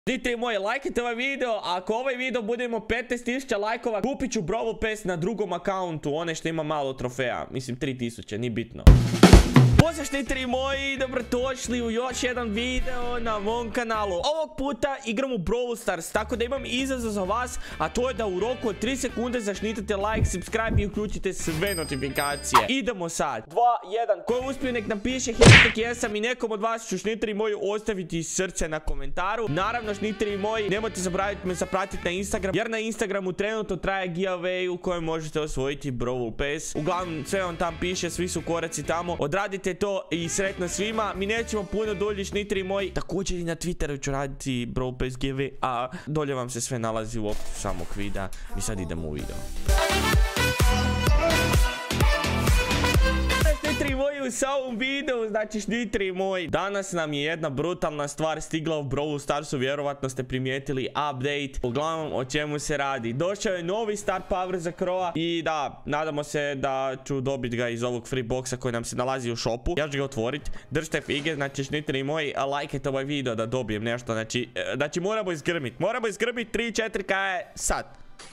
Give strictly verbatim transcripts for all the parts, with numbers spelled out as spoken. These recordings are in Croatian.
Šnitri moji, lajkajte ovaj video, a ako ovaj video budemo petnaest tisuća lajkova, kupit ću Brawl Pass na drugom akauntu, one što ima malo trofeja, mislim tri tisuće, nije bitno. Pozdrav šnitri moji, dobrodošli u još jedan video na mom kanalu. Ovog puta igram u Brawl Stars, tako da imam izazov za vas, a to je da u roku od tri sekunde zašnitate like, subscribe i uključite sve notifikacije. Idemo sad. dva, jedan, ko je uspio nek napiše hashtag jesam i nekom od vas ću šnitri moji ostaviti srce na komentaru. Naravno šnitri moji, nemojte zaboraviti me zapratiti na Instagram, jer na Instagramu trenutno traje giveaway u kojem možete osvojiti Brawl Pass. Uglavnom sve vam tam piše, svi su koraci tamo. Odradite to i sretno svima. Mi nećemo puno dulji šnitri moji. Također i na Twitteru ću raditi Brawl Pass giveaway, a dolje vam se sve nalazi u opisu samog videa. Mi sad idemo u video. Šnitri moji, u samom videu, znači šnitri moji, danas nam je jedna brutalna stvar stigla u Brawl Starsu, vjerovatno ste primijetili update. Uglavnom, o čemu se radi? Došao je novi star power za Croa i da, nadamo se da ću dobiti ga iz ovog free boxa koji nam se nalazi u shopu. Ja ću ga otvoriti, držite fige, znači šnitri moji, lajkajte ovaj video da dobijem nešto, znači, znači moramo izgrmit, moramo izgrmit tri četiri ka je sad.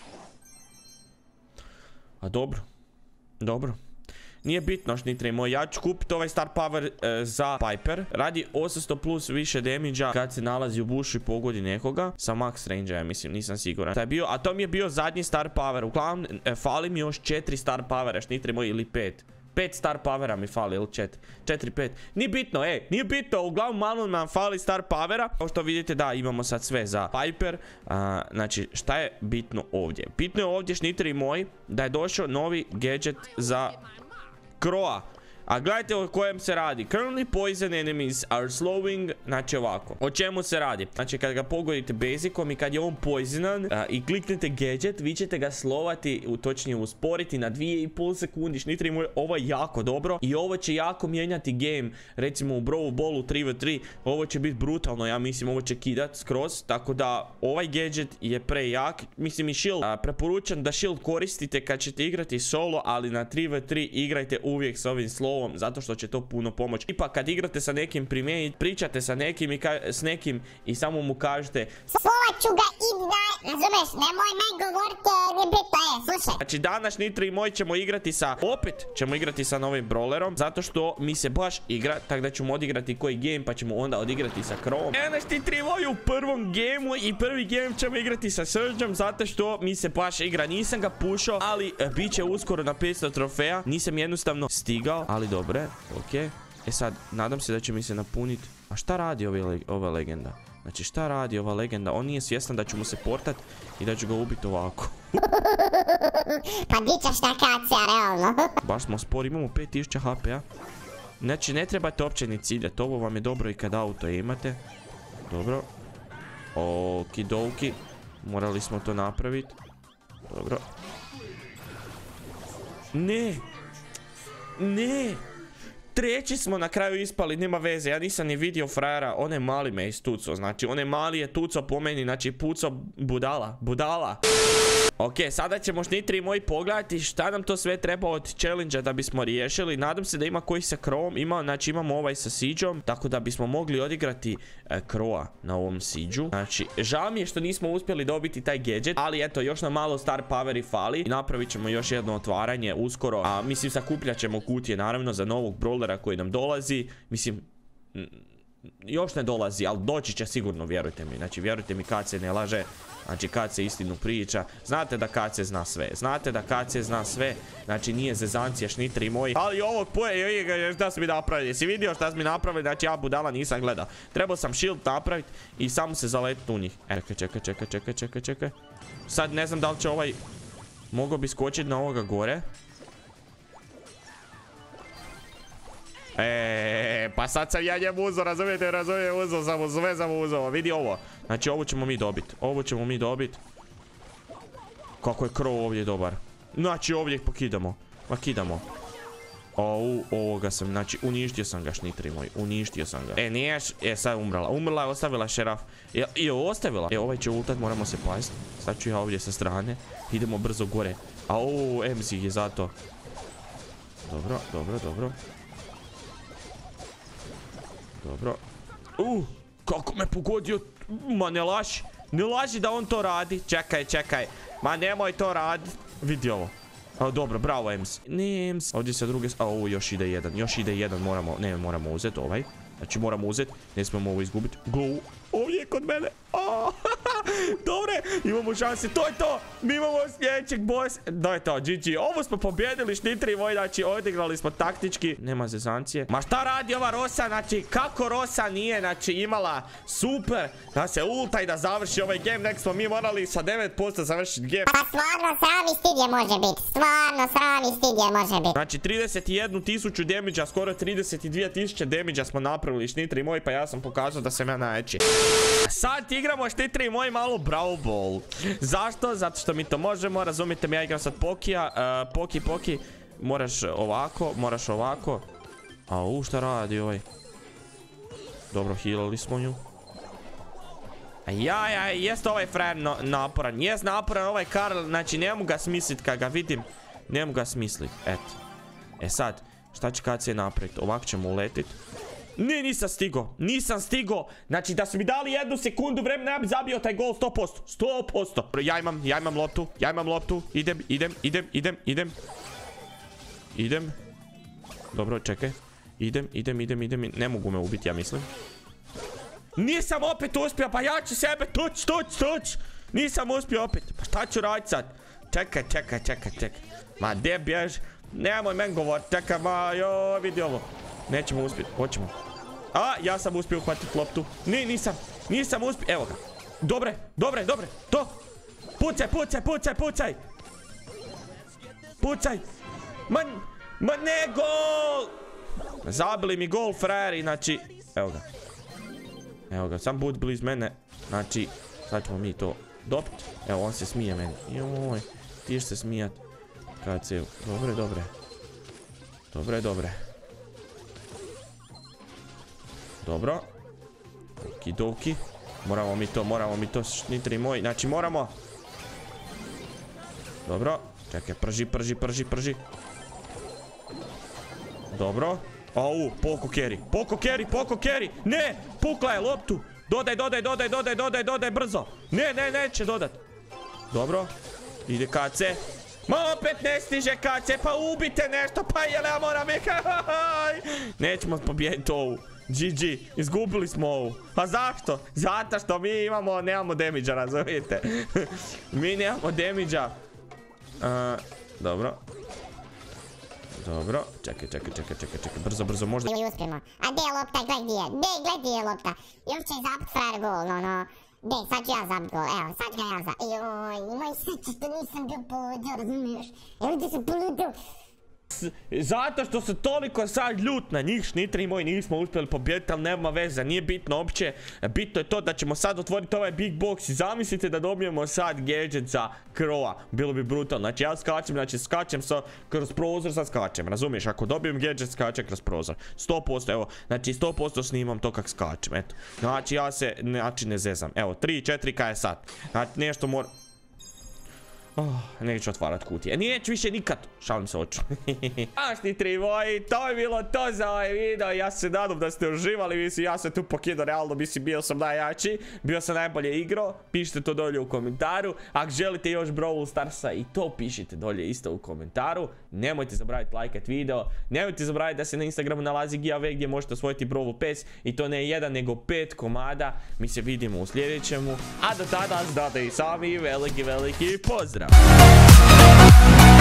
A dobro, dobro. Nije bitno šnitri moj, ja ću kupiti ovaj star power e, za Piper. Radi osamsto plus više damage-a kad se nalazi u bushu i pogodi nekoga. Sa max range-a, ja mislim, nisam siguran. To je bio, a to mi je bio zadnji star power. Uglavnom, e, fali mi još četiri star powera, šnitri moj, ili pet. pet star powera mi fali, ili četiri. četiri, pet. Nije bitno, ej, nije bitno. Uglavnom, malo nam fali star powera. Kao što vidite, da, imamo sad sve za Piper. A, znači, šta je bitno ovdje? Bitno je ovdje, šnitri moji, da je došao novi gadget za Croa. A gledajte o kojem se radi. Currently poison enemies are slowing. Znači ovako. O čemu se radi? Znači kad ga pogodite basicom i kad je on poisonan uh, i kliknete gadget, vi ćete ga slovati, točnije usporiti na dvije i pol sekundi. Šnitri moj, ovo je jako dobro. I ovo će jako mijenjati game. Recimo u Brawl Ballu tri na tri. Ovo će biti brutalno, ja mislim, ovo će kidat skroz. Tako da ovaj gadget je prejak. Mislim i shield. Uh, preporučam da shield koristite kad ćete igrati solo, ali na tri na tri igrajte uvijek s ovim slovom, zato što će to puno pomoći. Ipak kad igrate sa nekim, primijenite, pričate sa nekim i s nekim i samo mu kažete slovat ću ga i da, razumeš, nemoj me govoriti, ne bitno je, slušaj. Znači danas šnitri moj ćemo igrati sa, opet ćemo igrati sa novim brawlerom, zato što mi se baš igra, tako da ćemo odigrati koji game, pa ćemo onda odigrati sa Croom. Evo šnitri moj u prvom gameu i prvi game ćemo igrati sa Surgeom, zato što mi se baš igra, nisam ga pušao, ali e, bit će uskoro na petsto trofeja, nisam jednostavno stigao, ali dobre, okej. Okay. E sad, nadam se da će mi se napuniti. A šta radi ove, ova legenda? Znači, šta radi ova legenda? On nije svjestan da ću mu se portat i da ću ga ubiti ovako. Pa di ćeš na kacija, realno. Baš smo spori, imamo pet tisuća ha pe-a. Znači, ne trebate uopće ni ciljati. Ovo vam je dobro i kad auto imate. Dobro. Okidoki. Morali smo to napraviti. Dobro. Ne! Ne! Treći smo na kraju ispali, nema veze, ja nisam ni vidio frajera, onaj mali me istucao, znači onaj mali je tucao po meni, znači pucao budala, budala. Ok, sada ćemo šnitri moji pogledati šta nam to sve treba od challenge-a da bismo riješili. Nadam se da ima koji sa Croom, ima, znači imamo ovaj sa Siege-om, tako da bismo mogli odigrati e, Croa na ovom Siege-u. Znači, žao mi je što nismo uspjeli dobiti taj gadget, ali eto, još nam malo star poweri fali. I napravit ćemo još jedno otvaranje uskoro, a mislim sakupljat ćemo kutije naravno za novog brawlera koji nam dolazi. Mislim, još ne dolazi, ali doći će sigurno, vjerujte mi. Znači, vjerujte mi, kad se ne laže. Znači, kad se istinu priča. Znate da kad se zna sve. Znate da kad se zna sve. Znači, nije zezancija, šnitri moji. Ali ovog poje, šta su mi napravili? Jesi vidio šta su mi napravili? Znači, ja budala nisam gledao. Trebao sam shield napraviti i samo se zaletiti u njih. E, čekaj, čekaj, čekaj, čekaj, čekaj, čekaj. Sad ne znam da li će ovaj... Mogao bi skočiti na ovoga gore. Eee, pa sad sam ja njemu uzao, razumijete, razumijem, uzao sam mu, sve sam mu uzao, vidi ovo. Znači ovo ćemo mi dobiti, ovo ćemo mi dobiti. Kako je Crow ovdje dobar. Znači ovdje pokidamo, ma kidamo. O, ovoga sam, znači uništio sam ga, šnitri moj, uništio sam ga. E, nije, e, sad je umrla, umrla je, ostavila šeraf. Je, je ostavila. E, ovaj će ultat, moramo se paziti. Sad ću ja ovdje sa strane, idemo brzo gore. A o, em zi je zato. Dobro, dobro, dobro. Dobro. Uh, kako me pogodio Ma ne laži. Ne laži da on to radi. Čekaj, čekaj. Ma nemoj to raditi. Vidi ovo. O, dobro, bravo Ems. Ne Ems. Ovdje se druge... A ovo još ide jedan. Još ide jedan. Moramo... Ne, moramo uzeti ovaj. Znači moramo uzeti. Ne smijemo ovo izgubiti. Go. Ovdje je kod mene. Oh, dobre. Imamo šanse. To je to. Mi imamo sljedećeg boss. Da je to. G G. Ovo smo pobjedili. Šnitri moj. Znači odigrali smo taktički. Nema zezancije. Ma šta radi ova Rosa? Znači kako Rosa nije znači imala super da se ulta i da završi ovaj game. Nek smo mi morali sa devet posto završiti game. Pa stvarno sram i stid je može biti. Stvarno sram i stid je može biti. Znači trideset i jednu tisuću damage-a, skoro trideset i dvije tisuće damage-a smo napravili Šnitri moj, pa ja sam pokazao da sam ja najjači. Sad igramo Štitri moj malo Brawl Ball. Zašto? Zato što mi to možemo. Razumite mi, ja igram sad Pokija. uh, Poki, Poki. Moraš ovako, moraš ovako. A u šta radi ovaj? Dobro, healali smo nju. Ja, ja, jest ovaj frajer no, naporan. Jest naporan ovaj Karl. Znači ne mogu ga smislit kad ga vidim. Ne mogu ga smislit, eto. E sad, šta će kad se napraviti? Ovako ćemo uletit. Ne, nisam stigo, nisam stigo. Znači da su mi dali jednu sekundu vremena, ja bi zabio taj gol sto posto. sto posto. Ja imam, ja imam loptu, ja imam loptu. Idem, idem, idem, idem, idem. Idem. Dobro, čekaj. Idem, idem, idem, idem. Ne mogu me ubiti, ja mislim. Nisam opet uspio, pa ja ću sebe tuć, tuć, tuć. Nisam uspio opet. Pa šta ću raditi sad? Čekaj, čekaj, čekaj, čekaj. Ma, gdje bjež? Nemoj men govor, čekaj, ma, jo, vidi ovo. Nećemo uspjeti, hoćemo. A, ja sam uspio uhvatiti loptu. Ne, nisam, nisam uspio, evo ga. Dobre, dobre, dobre, to. Pucaj, pucaj, pucaj, pucaj. Pucaj. Ma, ma ne, gol. Zabili mi gol, frajeri, znači, evo ga. Evo ga, sam bud bliz mene. Znači, sad ćemo mi to dobiti. Evo, on se smije meni. Joj, ti se smijat. Kad se, dobre, dobre. Dobre, dobre. Dobro. Okidoki. Moramo mi to, moramo mi to, Šnitri moj. Znači, moramo. Dobro. Čekaj, prži, prži, prži, prži. Dobro. Au, poko carry, poko carry, poko carry. Ne, pukla je loptu. Dodaj, dodaj, dodaj, dodaj, dodaj, dodaj, brzo. Ne, ne, neće dodat. Dobro. Ide K C. Ma opet ne stiže K C, pa ubite nešto, pa jel ja moram je. Nećemo pobijediti ovu. G G, izgubili smo ovu. Pa zašto? Zato što mi imamo, nemamo damage-a, razumijete? Mi nemamo damage-a. Uh, dobro. Dobro, čekaj, čekaj, čekaj, čekaj, čekaj, brzo, brzo, možda... Ili uspijemo. A gdje je lopta, gledaj gdje je, gdje, gledaj gdje je lopta. Još će zabit frajer gol, no, no. Gdje, sad ću ja zabit gol, evo, sad ću ga ja zabit. Joj, imaj sreće što nisam bio poludio, razumiješ? Evo gdje sam poludio. Zato što se toliko sad ljut na njih, Šnitri moj, nismo uspjeli pobijediti, ali nema veze, nije bitno uopće. Bitno je to da ćemo sad otvoriti ovaj big box i zamislite da dobijemo sad gadget za Crowa. Bilo bi brutalno, znači ja skačem, znači skačem sa, kroz prozor, sad skačem, razumiješ? Ako dobijem gadget, skačem kroz prozor. sto posto, evo, znači sto posto snimam to kak skačem, eto. Znači ja se, znači ne zezam, evo, tri četiri ka je sad. Znači nešto mora... Oh, neću otvarat kutije. Neću više nikad. Šalim se oču. A Šnitri moji, to je bilo to za ovaj video. Ja se nadam da ste uživali. Mislim, ja sam tu pokidao realno. Mislim, bio sam najjači. Bio sam najbolje igro. Pišite to dolje u komentaru. Ako želite još Brawl Starsa i to pišite dolje isto u komentaru. Nemojte zaboraviti lajkat video. Nemojte zaboraviti da se na Instagramu nalazi giveaway gdje možete osvojiti Brawl Pass. I to ne jedan nego pet komada. Mi se vidimo u sljedećemu. A do tada znate i sami veliki veliki pozdrav.